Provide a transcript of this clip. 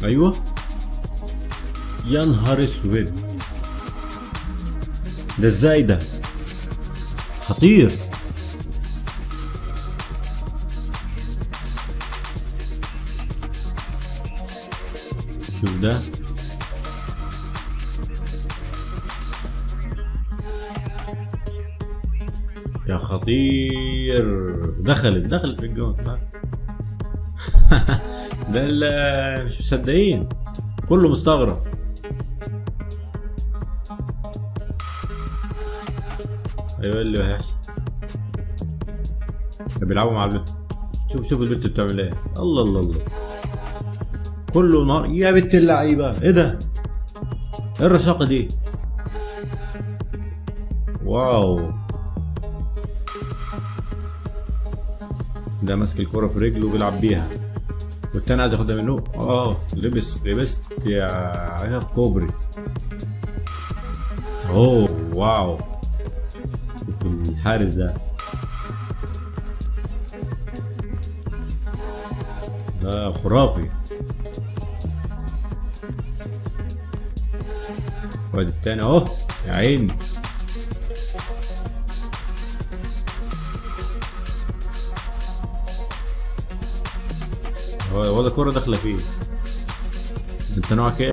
ايوه. يا نهار اسود، ده ازاي ده؟ خطير. شوف ده. يا خطير، دخلت في الجون. ده مش مصدقين، كله مستغرب. ايوه اللي هيحصل. بيلعبوا مع البنت. شوف البنت بتعمل ايه. الله الله الله، كله نهار يا بنت اللعيبه. ايه ده؟ ايه الرشاقه دي؟ واو. ده ماسك الكرة في رجله وبيلعب بيها، والتاني عايز ياخدها منه. لبست يا عينها في كوبري. اوه واو، شوف الحارس ده. ده خرافي. وادي التاني اهو، يا عيني. هو ده كورة داخلة فيه. انت نوعك ايه؟